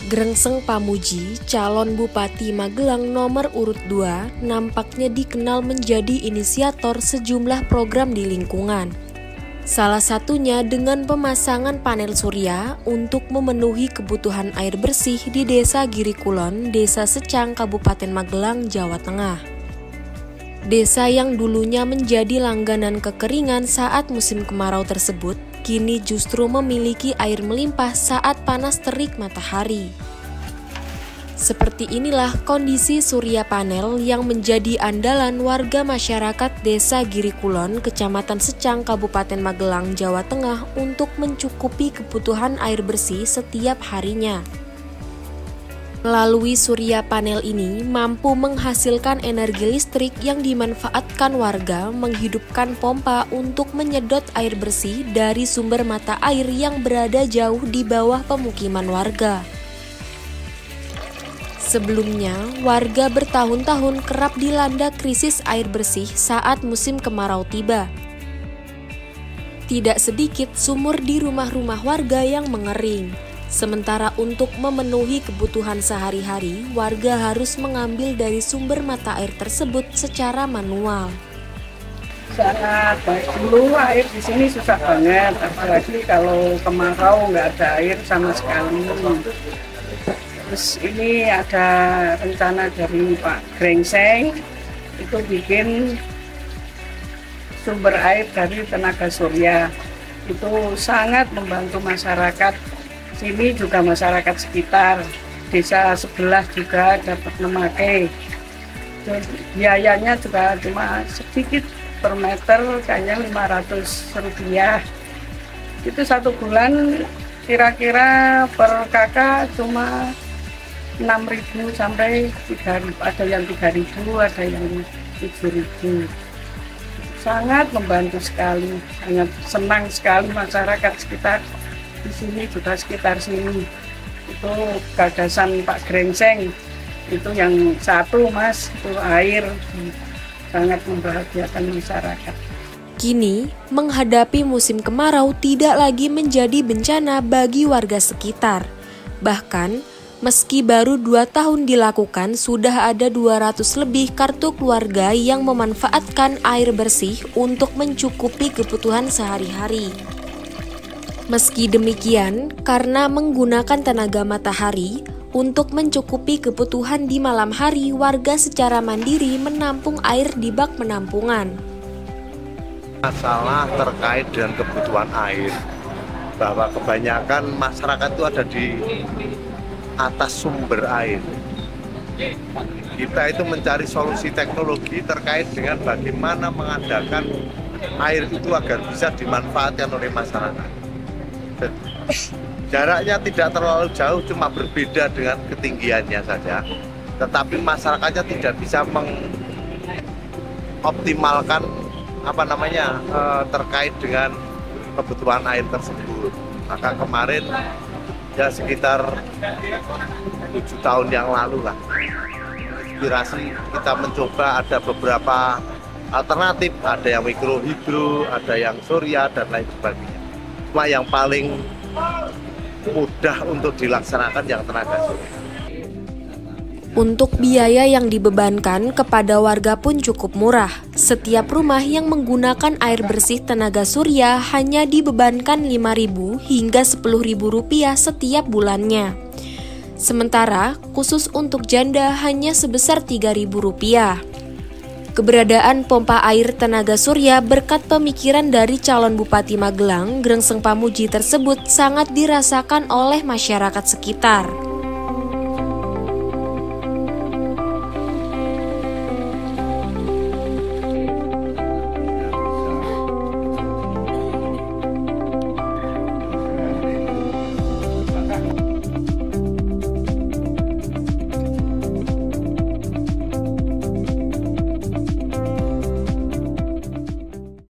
Grengseng Pamuji, calon Bupati Magelang nomor urut 2, nampaknya dikenal menjadi inisiator sejumlah program di lingkungan. Salah satunya dengan pemasangan panel surya untuk memenuhi kebutuhan air bersih di Desa Girikulon, Desa Secang, Kabupaten Magelang, Jawa Tengah. Desa yang dulunya menjadi langganan kekeringan saat musim kemarau tersebut, kini justru memiliki air melimpah saat panas terik matahari. Seperti inilah kondisi surya panel yang menjadi andalan warga masyarakat Desa Girikulon, Kecamatan Secang, Kabupaten Magelang, Jawa Tengah untuk mencukupi kebutuhan air bersih setiap harinya. Melalui surya panel ini mampu menghasilkan energi listrik yang dimanfaatkan warga menghidupkan pompa untuk menyedot air bersih dari sumber mata air yang berada jauh di bawah pemukiman warga. Sebelumnya, warga bertahun-tahun kerap dilanda krisis air bersih saat musim kemarau tiba. Tidak sedikit sumur di rumah-rumah warga yang mengering. Sementara untuk memenuhi kebutuhan sehari-hari, warga harus mengambil dari sumber mata air tersebut secara manual. Sangat baik, dulu air di sini susah banget, apalagi kalau kemarau nggak ada air sama sekali. Terus ini ada rencana dari Pak Grengseng, itu bikin sumber air dari tenaga surya. Itu sangat membantu masyarakat sini, juga masyarakat sekitar desa sebelah juga dapat memakai. Biayanya juga cuma sedikit, per meter kayaknya Rp500. Itu 1 bulan kira-kira per kakak cuma 6.000 sampai 3.000, ada yang 3.000, ada yang 7.000. Sangat membantu sekali, sangat senang sekali masyarakat sekitar di sini, juga sekitar sini. Itu gagasan Pak Grengseng, itu yang satu Mas, itu air, sangat membahagiakan masyarakat. Kini, menghadapi musim kemarau tidak lagi menjadi bencana bagi warga sekitar. Bahkan, meski baru 2 tahun dilakukan, sudah ada 200 lebih kartu keluarga yang memanfaatkan air bersih untuk mencukupi kebutuhan sehari-hari. Meski demikian, karena menggunakan tenaga matahari, untuk mencukupi kebutuhan di malam hari, warga secara mandiri menampung air di bak penampungan. Masalah terkait dengan kebutuhan air, bahwa kebanyakan masyarakat itu ada di atas sumber air. Kita itu mencari solusi teknologi terkait dengan bagaimana mengadakan air itu agar bisa dimanfaatkan oleh masyarakat. Jaraknya tidak terlalu jauh, cuma berbeda dengan ketinggiannya saja. Tetapi masyarakatnya tidak bisa mengoptimalkan terkait dengan kebutuhan air tersebut. Maka kemarin ya sekitar 7 tahun yang lalu lah, inspirasi kita mencoba ada beberapa alternatif, ada yang mikrohidro, ada yang surya dan lain sebagainya. Cuma yang paling mudah untuk dilaksanakan yang tenaga surya. Untuk biaya yang dibebankan kepada warga pun cukup murah. Setiap rumah yang menggunakan air bersih tenaga surya hanya dibebankan Rp5.000 hingga Rp10.000 setiap bulannya. Sementara khusus untuk janda hanya sebesar Rp3.000. Keberadaan pompa air tenaga surya berkat pemikiran dari calon Bupati Magelang, Grengseng Pamuji tersebut sangat dirasakan oleh masyarakat sekitar.